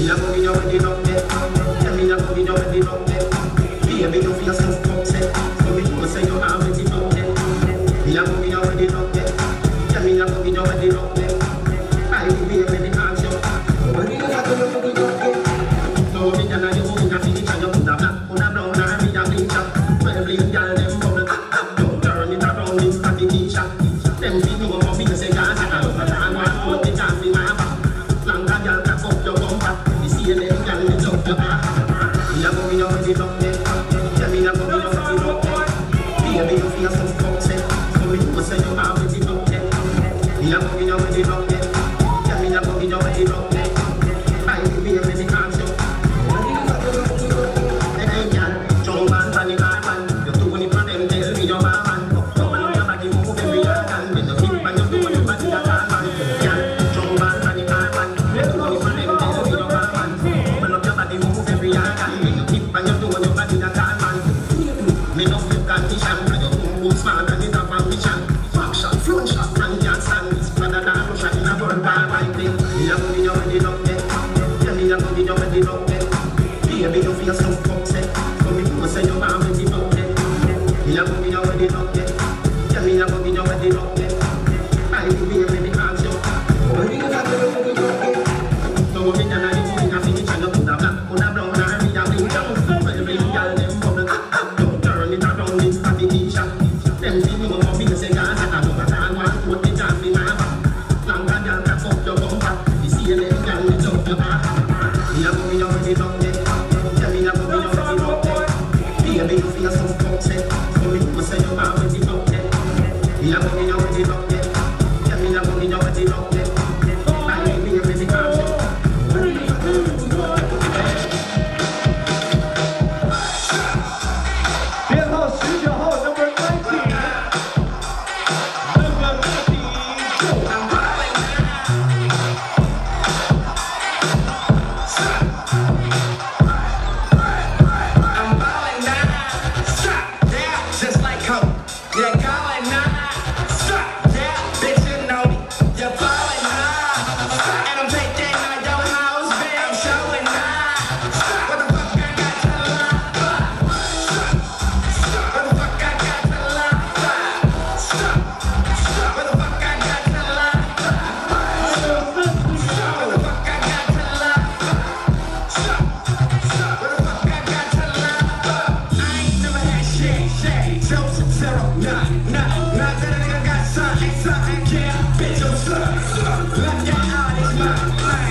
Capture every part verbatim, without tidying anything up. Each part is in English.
Me a go in your wedding up there. Yeah, me a go in your wedding up there. Baby, you feel yourself upset. So me know say you have it up there. Me a go in your wedding up there. Yeah, me a go in your wedding up there. I will be a wedding ask you. What do you have to do to be up there? No, me and I, you go in a finish and you put a black, put a brown, and me a blink up. Well, blink, girl, them bubble. Don't turn it around, it's not the teacher. Them feet no go me say dance, I love a time, I put the dance in my back. Longer girl, cock up your bumper. You see them girl, me love your back. Me a go in your wedding up there. Yeah, me a go in your wedding up there. Baby, you feel yourself upset. So me know say you have it up there. Me a go in your wedding up there. Yeah, me a go in your wedding up there. I will be a wedding ask you. Hey, girl, jump and panic and man. You do it for them, tell me your man. Come on, your body move every year. And when you keep on you do your body a man. Girl, jump and panic and man. You do it for them, tell me your man. Come on, your body move every year. And when you keep on you do your body a man. Me love your condition. And your boom boom smart and it's a foundation. Back shot, front shot, and can't stand this. Rather than a shot in a bird ball right thing. Me a go in your wedding up there. Yeah, me a go in your wedding up there. Baby, you feel yourself upset. So me know say you have it up there. Me a go in your wedding up there. Yeah, me a go in your wedding up there. I will be a wedding ask you. What do you have to do to be up there? No, me and I, you go in a finish and you put a black, put a brown, and me a blink up. Well, blink, girl, them bubble. Don't turn it around, it's not the teacher. Them feet no go me say dance, I love a time, I put the dance in my back. Longer girl, cock up your bumper. You see them girl, me love your back. Me a go in your wedding up there. Baby, you feel yourself upset. So me know say you have it up there. Me a go in your wedding up there. Yeah, me a go in your wedding up there. I will be a wedding ask you. 编号十九号 number nineteen number nineteen I'm balling I'm balling now. Stop there, just like Kobe. Yeah, calling now. Stop there, bitch, you know me. You're balling now. And I'm taking out your house, bitch. I'm showing now. What the fuck I got to lie? What the fuck I got to lie? Stop. What the fuck I got to lie? What the fuck I got to lie? Stop. What the fuck I got to lie? I ain't never had shit, shit. Joseph, zero, nah, nah. Not that a nigga got something, something, yeah. Bitch, I'm stuck. Left that out, it's mine.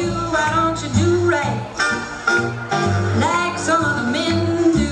why don't you do right like some other men do?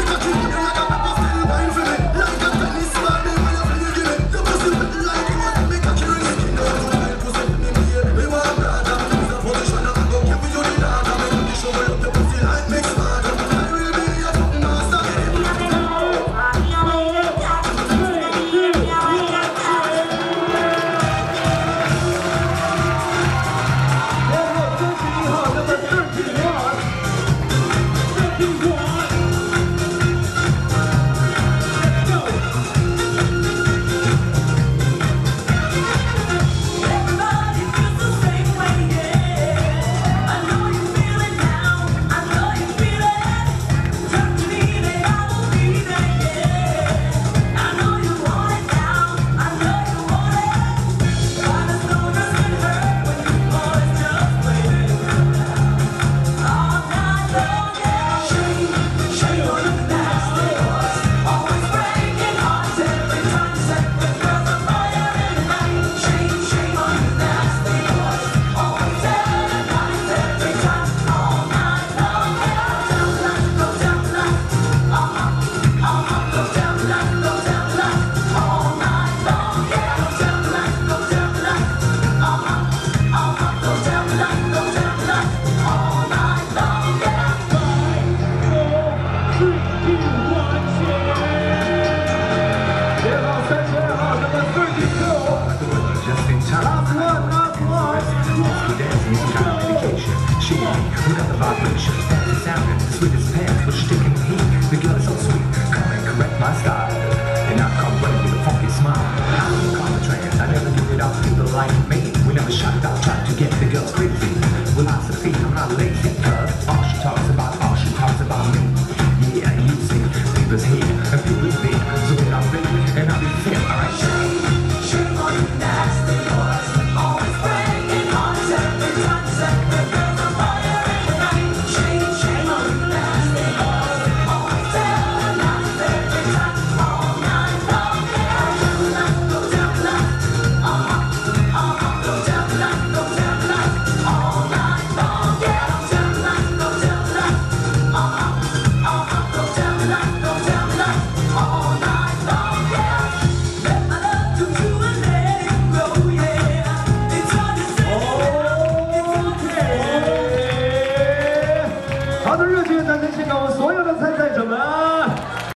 She, we got the vibration, the sound, the sweetest pair.